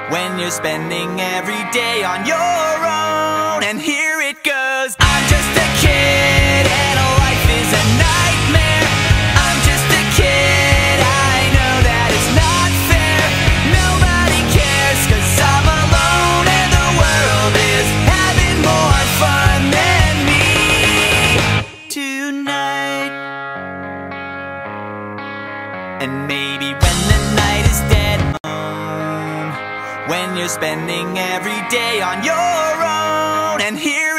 when you're spending every day on your own. And here it goes. I'm just a kid and life is a nightmare. I'm just a kid, I know that it's not fair. Nobody cares 'cause I'm alone and the world is having more fun than me tonight. And maybe when the night is dead, when you're spending every day on your own. And here